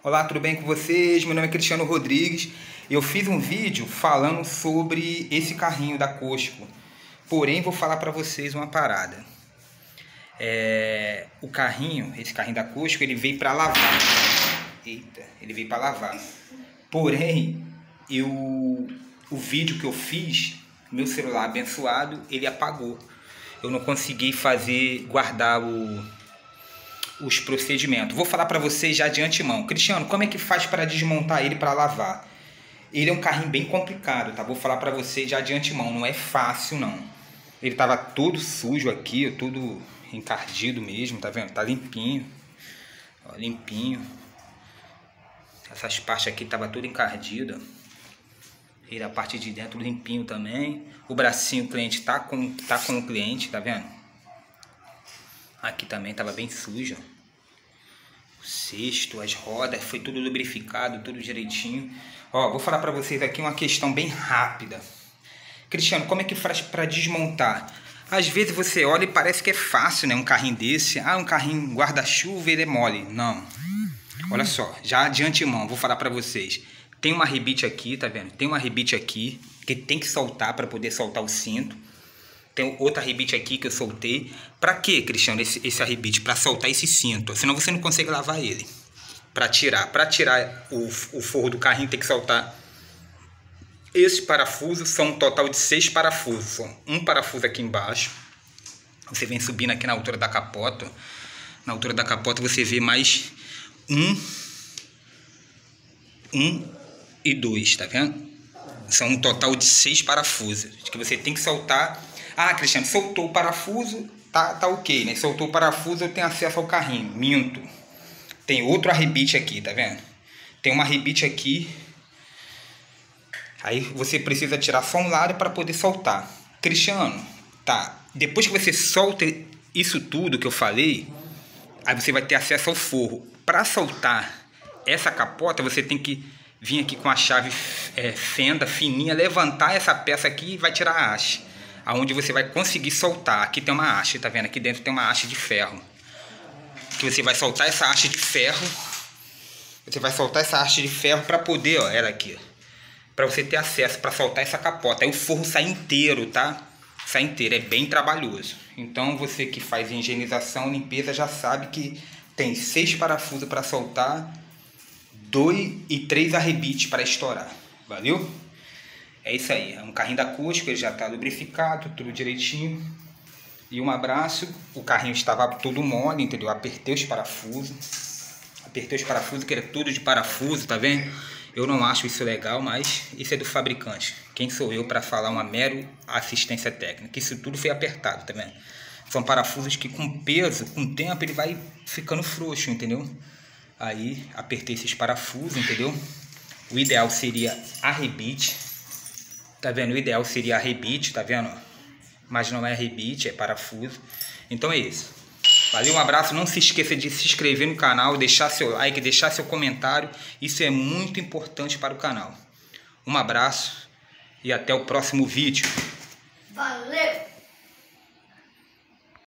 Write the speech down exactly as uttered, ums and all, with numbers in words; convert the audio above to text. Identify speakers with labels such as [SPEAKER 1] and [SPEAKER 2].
[SPEAKER 1] Olá, tudo bem com vocês? Meu nome é Cristiano Rodrigues. Eu fiz um vídeo falando sobre esse carrinho da Cosco. Porém, vou falar para vocês uma parada. É, o carrinho, esse carrinho da Cosco, ele veio para lavar. Eita, ele veio para lavar. Porém, eu, o vídeo que eu fiz, meu celular abençoado, ele apagou. Eu não consegui fazer, guardar o... os procedimentos. Vou falar para vocês já de antemão. Cristiano, como é que faz para desmontar ele para lavar? Ele é um carrinho bem complicado, tá? Vou falar para vocês já de antemão. Não é fácil, não. Ele tava todo sujo aqui, todo encardido mesmo, tá vendo? Tá limpinho. Ó, limpinho. Essas partes aqui tava tudo encardida. Ele, a parte de dentro limpinho também. O bracinho o cliente tá com, tá com o cliente, tá vendo? Aqui também estava bem suja. O cesto, as rodas, foi tudo lubrificado, tudo direitinho. Ó, vou falar para vocês aqui uma questão bem rápida. Cristiano, como é que faz para desmontar? Às vezes você olha e parece que é fácil, né? Um carrinho desse. Ah, um carrinho guarda-chuva, ele é mole. Não. Olha só, já de antemão, vou falar para vocês. Tem uma rebite aqui, tá vendo? Tem uma rebite aqui, que tem que soltar para poder soltar o cinto. Tem outra rebite aqui que eu soltei. Pra quê, Cristiano, esse, esse arrebite? Pra soltar esse cinto. Senão você não consegue lavar ele. Pra tirar. Pra tirar o, o forro do carrinho tem que soltar. Esses parafusos são um total de seis parafusos. São um parafuso aqui embaixo. Você vem subindo aqui na altura da capota. Na altura da capota você vê mais um. Um e dois, tá vendo? São um total de seis parafusos. Que você tem que soltar. Ah, Cristiano, soltou o parafuso, tá, tá ok, né? Soltou o parafuso, eu tenho acesso ao carrinho. Minto. Tem outro arrebite aqui, tá vendo? Tem uma arrebite aqui. Aí você precisa tirar só um lado para poder soltar. Cristiano, tá. Depois que você solta isso tudo que eu falei, aí você vai ter acesso ao forro. Para soltar essa capota, você tem que vir aqui com a chave é, fenda fininha, levantar essa peça aqui e vai tirar a haste. Aonde você vai conseguir soltar. Aqui tem uma haste, tá vendo? Aqui dentro tem uma haste de ferro. Que você vai soltar essa haste de ferro. Você vai soltar essa haste de ferro para poder, ó, ela aqui, para você ter acesso, para soltar essa capota. Aí o forro sai inteiro, tá? Sai inteiro, é bem trabalhoso. Então você que faz higienização, limpeza, já sabe que tem seis parafusos para soltar, dois e três arrebites para estourar. Valeu? É isso aí, é um carrinho da Cosco, ele já está lubrificado, tudo direitinho. E um abraço, o carrinho estava todo mole, entendeu? Apertei os parafusos, apertei os parafusos, que era tudo de parafuso, tá vendo? Eu não acho isso legal, mas isso é do fabricante. Quem sou eu para falar uma mero assistência técnica? Isso tudo foi apertado, tá vendo? São parafusos que com peso, com o tempo, ele vai ficando frouxo, entendeu? Aí, apertei esses parafusos, entendeu? O ideal seria arrebite. Tá vendo? O ideal seria arrebite, tá vendo? Mas não é arrebite, é parafuso. Então é isso. Valeu, um abraço. Não se esqueça de se inscrever no canal, deixar seu like, deixar seu comentário. Isso é muito importante para o canal. Um abraço e até o próximo vídeo.
[SPEAKER 2] Valeu!